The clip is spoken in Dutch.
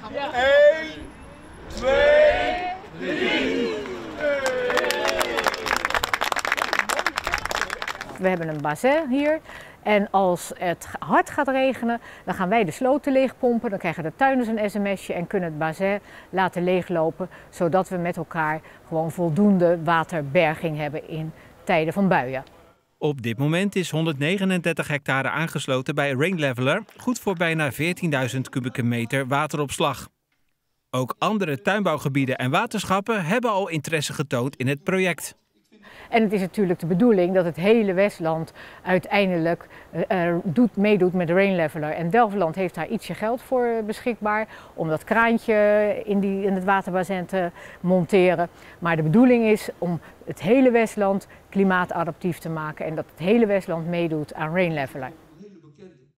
1, 2, 3. We hebben een bassin hier en als het hard gaat regenen, dan gaan wij de sloten leegpompen. Dan krijgen de tuinders een sms'je en kunnen het bassin laten leeglopen, zodat we met elkaar gewoon voldoende waterberging hebben in tijden van buien. Op dit moment is 139 hectare aangesloten bij Rainleveler, goed voor bijna 14.000 kubieke meter wateropslag. Ook andere tuinbouwgebieden en waterschappen hebben al interesse getoond in het project. En het is natuurlijk de bedoeling dat het hele Westland uiteindelijk meedoet met de Rainleveler. En Delfland heeft daar ietsje geld voor beschikbaar om dat kraantje in het waterbassin te monteren. Maar de bedoeling is om het hele Westland klimaatadaptief te maken en dat het hele Westland meedoet aan Rainleveler.